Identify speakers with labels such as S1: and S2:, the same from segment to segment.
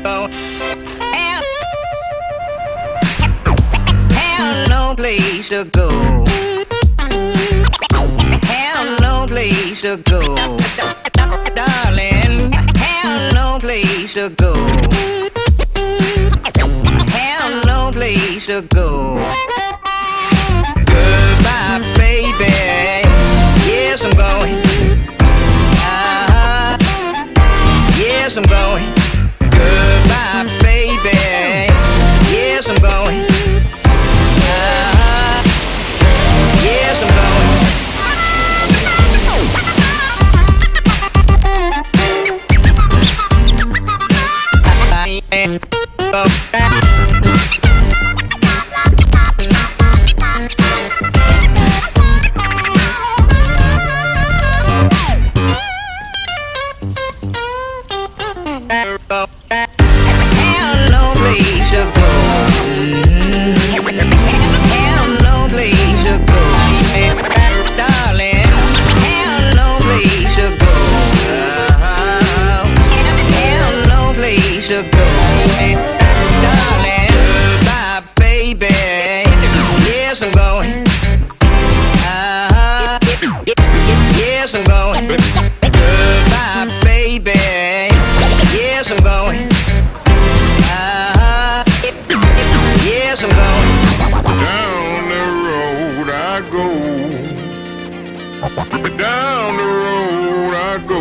S1: Have no place to go. Have no place to go. Darling, have no place to go. Have no place to go. Goodbye, baby. Yes, I'm going. Yes, I'm going. Goodbye, baby. Yes, I'm going. Yes, I'm going. Have no place to go. Have no place to go. Darling, have no place to go. Have no place to go. Darling, bye, baby. Yes, I'm going. Yes, I'm going. Goodbye, baby. Yes, I'm going. Yes, I'm going.
S2: Down the road I go. Down the road I go.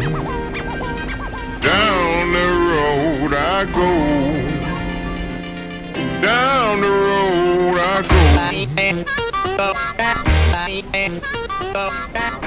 S2: Down the road I go. Down the road I go.